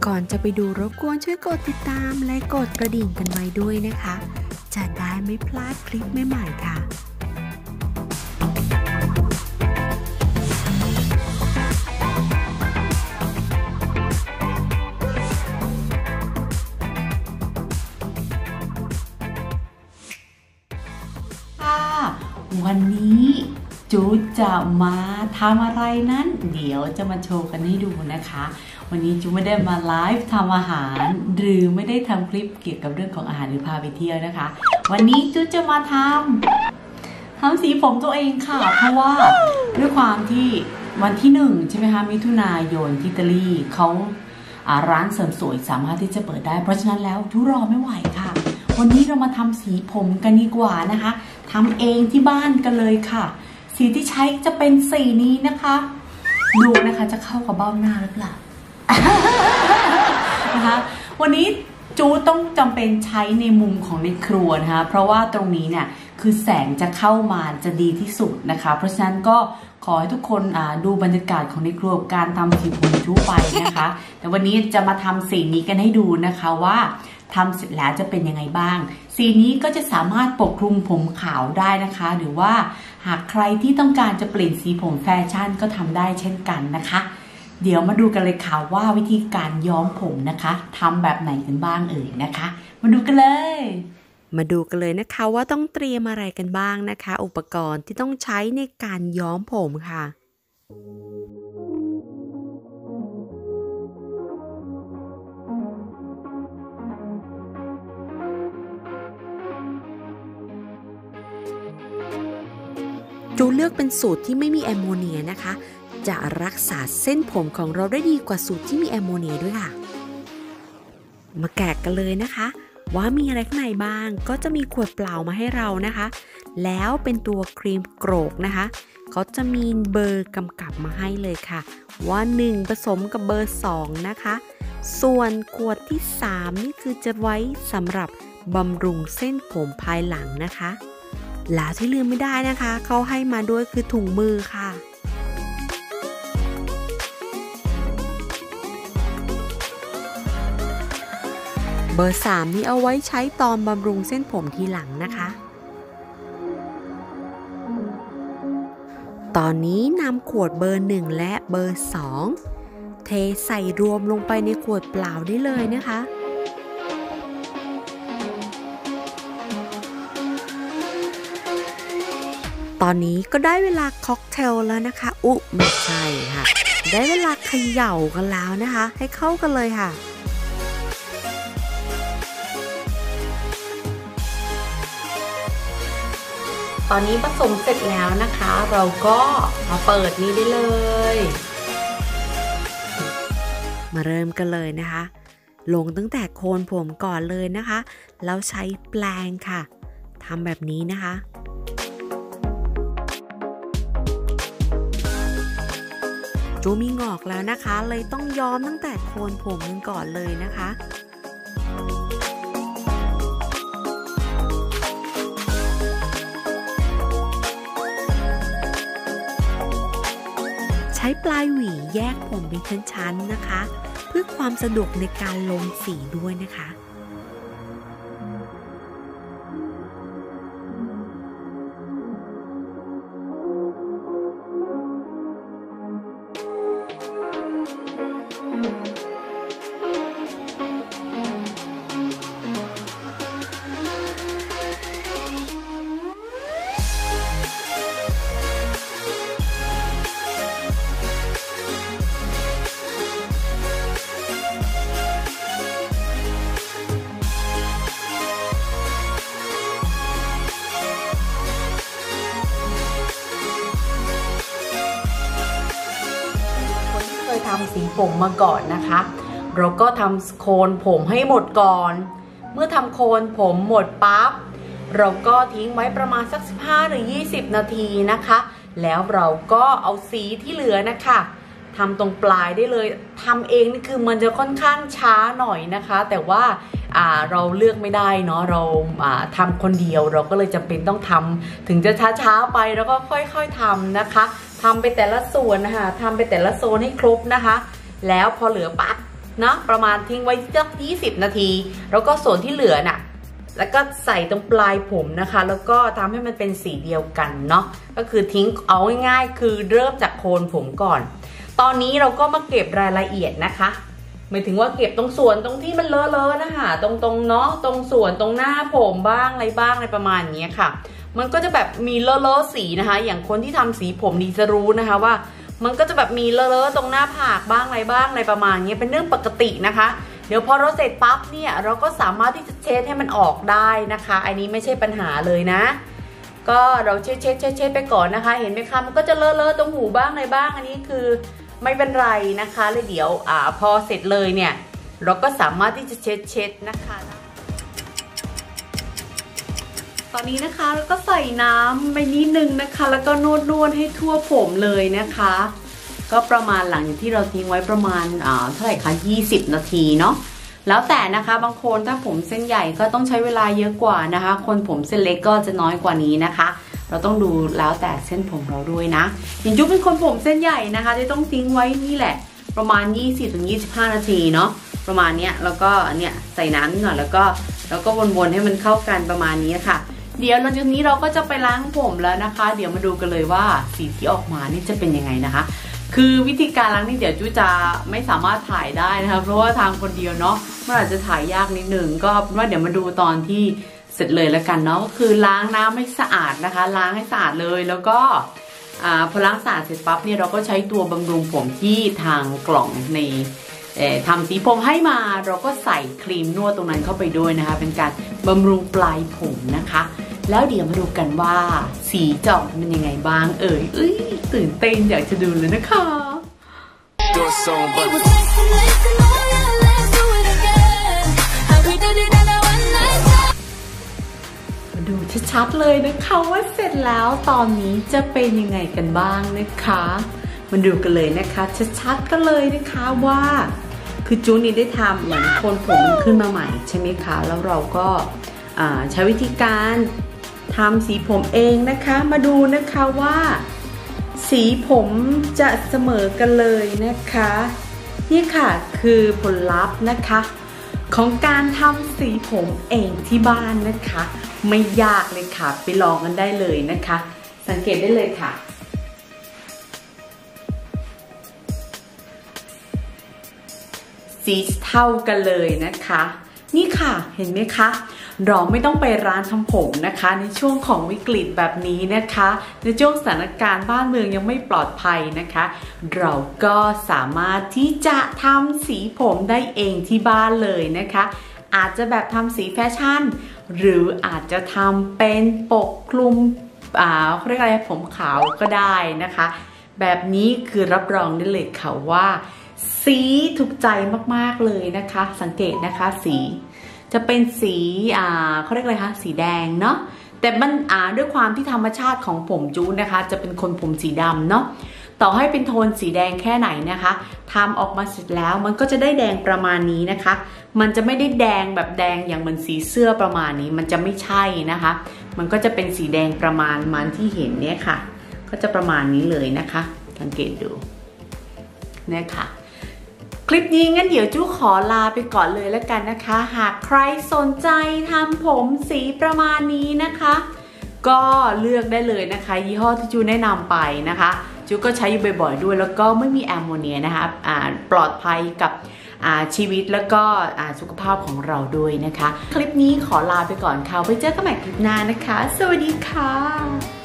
ก่อนจะไปดูรบกวนช่วยกดติดตามและกดกระดิ่งกันไว้ด้วยนะคะจะได้ไม่พลาดคลิปใหม่ๆค่ะวันนี้จูจะมาทำอะไรนั้นเดี๋ยวจะมาโชว์กันให้ดูนะคะวันนี้จูไม่ได้มาไลฟ์ทำอาหารหรือไม่ได้ทำคลิปเกี่ยวกับเรื่องของอาหารหรือพาไปเที่ยวนะคะวันนี้จูจะมาทำสีผมตัวเองค่ะเพราะว่าด้วยความที่วันที่1ใช่ไหมคะมิถุนายนที่อิตาลีเขาร้านเสริมสวยสามารถที่จะเปิดได้เพราะฉะนั้นแล้วจูรอไม่ไหวค่ะวันนี้เรามาทำสีผมกันดีกว่านะคะทำเองที่บ้านกันเลยค่ะสีที่ใช้จะเป็นสีนี้นะคะดูนะคะจะเข้ากับเบ้าหน้าหรือเปล่า นะคะวันนี้จูต้องจำเป็นใช้ในมุมของในครัวนะคะเพราะว่าตรงนี้เนี่ยคือแสงจะเข้ามาจะดีที่สุดนะคะเพราะฉะนั้นก็ขอให้ทุกคนดูบรรยากาศของในครัวการทำสีผมจูไปนะคะแต่วันนี้จะมาทำสีนี้กันให้ดูนะคะว่าทำเสร็จแล้วจะเป็นยังไงบ้างสีนี้ก็จะสามารถปกคลุมผมขาวได้นะคะหรือว่าหากใครที่ต้องการจะเปลี่ยนสีผมแฟชั่นก็ทำได้เช่นกันนะคะเดี๋ยวมาดูกันเลยค่ะว่าวิธีการย้อมผมนะคะทำแบบไหนกันบ้างนะคะมาดูกันเลยนะคะว่าต้องเตรียมอะไรกันบ้างนะคะอุปกรณ์ที่ต้องใช้ในการย้อมผมค่ะจูเลือกเป็นสูตรที่ไม่มีแอมโมเนียนะคะจะรักษาเส้นผมของเราได้ดีกว่าสูตรที่มีแอมโมเนียด้วยค่ะมาแกะกันเลยนะคะว่ามีอะไรข้างในบ้างก็จะมีขวดเปล่ามาให้เรานะคะแล้วเป็นตัวครีมโกรกนะคะเขาจะมีเบอร์กำกับมาให้เลยค่ะว่า1ผสมกับเบอร์2นะคะส่วนขวดที่3นี่คือจะไว้สำหรับบำรุงเส้นผมภายหลังนะคะแล้วที่ลืมไม่ได้นะคะเขาให้มาด้วยคือถุงมือค่ะเบอร์3นี้เอาไว้ใช้ตอนบำรุงเส้นผมทีหลังนะคะตอนนี้นำขวดเบอร์1และเบอร์2เทใส่รวมลงไปในขวดเปล่าได้เลยนะคะตอนนี้ก็ได้เวลาค็อกเทลแล้วนะคะไม่ใช่ค่ะได้เวลาเขย่ากันแล้วนะคะให้เข้ากันเลยค่ะตอนนี้ผสมเสร็จแล้วนะคะเราก็มาเปิดนี้ได้เลยมาเริ่มกันเลยนะคะลงตั้งแต่โคนผมก่อนเลยนะคะแล้วใช้แปรงค่ะทำแบบนี้นะคะจูมีงอกแล้วนะคะเลยต้องย้อมตั้งแต่โคนผมกันก่อนเลยนะคะใช้ปลายหวีแยกผมเป็นชั้นๆนะคะเพื่อความสะดวกในการลงสีด้วยนะคะทำสีผมมาก่อนนะคะเราก็ทำโคนผมให้หมดก่อนเมื่อทำโคนผมหมดปั๊บเราก็ทิ้งไว้ประมาณสัก15หรือ20นาทีนะคะแล้วเราก็เอาสีที่เหลือนะคะทำตรงปลายได้เลยทำเองนี่คือมันจะค่อนข้างช้าหน่อยนะคะแต่ว่าเราเลือกไม่ได้เนาะเราทำคนเดียวเราก็เลยจำเป็นต้องทำถึงจะช้าๆไปแล้วก็ค่อยๆทำนะคะทำไปแต่ละส่วนนะคะทำไปแต่ละโซนให้ครบนะคะแล้วพอเหลือปั๊บนะประมาณทิ้งไว้สัก20 นาทีแล้วก็ส่วนที่เหลือน่ะแล้วก็ใส่ตรงปลายผมนะคะแล้วก็ทำให้มันเป็นสีเดียวกันเนาะก็คือทิ้งเอาง่ายๆคือเริ่มจากโคนผมก่อนตอนนี้เราก็มาเก็บรายละเอียดนะคะหมายถึงว่าเก็บตรงส่วนตรงที่มันเลอะๆนะคะตรงเนาะตรงส่วนตรงหน้าผมบ้างอะไรบ้างอะไรประมาณนี้ค่ะมันก็จะแบบมีเลอะๆสีนะคะอย่างคนที่ทำสีผมดีจะรู้นะคะว่ามันก็จะแบบมีเลอะๆตรงหน้าผากบ้างอะไรบ้างอะไรประมาณนี้เป็นเรื่องปกตินะคะเดี๋ยวพอเราเสร็จปั๊บเนี่ยเราก็สามารถที่จะเช็ดให้มันออกได้นะคะอันนี้ไม่ใช่ปัญหาเลยนะก็เราเช็ดไปก่อนนะคะเห็นไหมคะมันก็จะเลอะๆตรงหูบ้างอะไรบ้างอันนี้คือไม่เป็นไรนะคะเลยเดี๋ยวพอเสร็จเลยเนี่ยเราก็สามารถที่จะเช็ดนะคะตอนนี้นะคะเราก็ใส่น้ำไปนิดนึงนะคะแล้วก็นวดให้ทั่วผมเลยนะคะก็ประมาณหลังจากที่เราทิ้งไว้ประมาณเท่าไหร่คะ20 นาทีเนาะแล้วแต่นะคะบางคนถ้าผมเส้นใหญ่ก็ต้องใช้เวลาเยอะกว่านะคะคนผมเส้นเล็กก็จะน้อยกว่านี้นะคะเราต้องดูแล้วแต่เส้นผมเราด้วยนะอย่างจุ๊บเป็นคนผมเส้นใหญ่นะคะที่ต้องทิ้งไว้นี่แหละประมาณ 20-25 นาทีเนาะประมาณนี้แล้วก็เนี่ยใส่น้ำนิดหน่อยแล้วก็วนๆให้มันเข้ากันประมาณนี้ค่ะเดี๋ยวหลังจากนี้เราก็จะไปล้างผมแล้วนะคะเดี๋ยวมาดูกันเลยว่าสีที่ออกมานี่จะเป็นยังไงนะคะคือวิธีการล้างนี่เดี๋ยวจุ๊จะไม่สามารถถ่ายได้นะคะเพราะว่าทางคนเดียวเนาะมันอาจจะถ่ายยากนิดนึงก็เป็นว่าเดี๋ยวมาดูตอนที่เสร็จเลยแล้วกันเนาะก็คือล้างน้ำให้สะอาดนะคะล้างให้สะอาดเลยแล้วก็พอล้างสะอาดเสร็จปั๊บเนี่ยเราก็ใช้ตัวบำรุงผมที่ทางกล่องในทำสีผมให้มาเราก็ใส่ครีมนวดตรงนั้นเข้าไปด้วยนะคะเป็นการบำรุงปลายผมนะคะแล้วเดี๋ยวมาดูกันว่าสีจะออกเป็นยังไงบ้างตื่นเต้นอยากจะดูเลยนะคะมาดูชัดๆเลยนะคะว่าเสร็จแล้วตอนนี้จะเป็นยังไงกันบ้างนะคะมาดูกันเลยนะคะชัดๆกันเลยนะคะว่าคือจูนี่ได้ทำเหมือนโคนผมมันขึ้นมาใหม่ใช่ไหมคะแล้วเราก็ใช้วิธีการทำสีผมเองนะคะมาดูนะคะว่าสีผมจะเสมอกันเลยนะคะนี่ค่ะคือผลลัพธ์นะคะของการทำสีผมเองที่บ้านนะคะไม่ยากเลยค่ะไปลองกันได้เลยนะคะสังเกตได้เลยค่ะสีเท่ากันเลยนะคะนี่ค่ะเห็นไหมคะเราไม่ต้องไปร้านทำผมนะคะในช่วงของวิกฤตแบบนี้นะคะในช่วงสถานการณ์บ้านเมืองยังไม่ปลอดภัยนะคะเราก็สามารถที่จะทำสีผมได้เองที่บ้านเลยนะคะอาจจะแบบทำสีแฟชั่นหรืออาจจะทำเป็นปกคลุมเขาเรียกอะไรผมขาวก็ได้นะคะแบบนี้คือรับรองได้เลยค่ะว่าสีถูกใจมากๆเลยนะคะสังเกตนะคะสีจะเป็นสีเขาเรียกอะไรคะสีแดงเนาะแต่มันด้วยความที่ธรรมชาติของผมจูนนะคะจะเป็นคนผมสีดำเนาะต่อให้เป็นโทนสีแดงแค่ไหนนะคะทำออกมาเสร็จแล้วมันก็จะได้แดงประมาณนี้นะคะมันจะไม่ได้แดงแบบแดงอย่างเหมือนสีเสื้อประมาณนี้มันจะไม่ใช่นะคะมันก็จะเป็นสีแดงประมาณมันที่เห็นเนี่ยค่ะก็จะประมาณนี้เลยนะคะสังเกตดูเนี่ยค่ะคลิปนี้งั้นเดี๋ยวจู้ขอลาไปก่อนเลยแล้วกันนะคะหากใครสนใจทำผมสีประมาณนี้นะคะก็เลือกได้เลยนะคะยี่ห้อที่จูแนะนำไปนะคะจูก็ใช้อยู่บ่อยๆด้วยแล้วก็ไม่มีแอมโมเนียนะคะปลอดภัยกับชีวิตแล้วก็สุขภาพของเราด้วยนะคะคลิปนี้ขอลาไปก่อนค่ะไว้เจอกันใหม่คลิปหน้านะคะสวัสดีค่ะ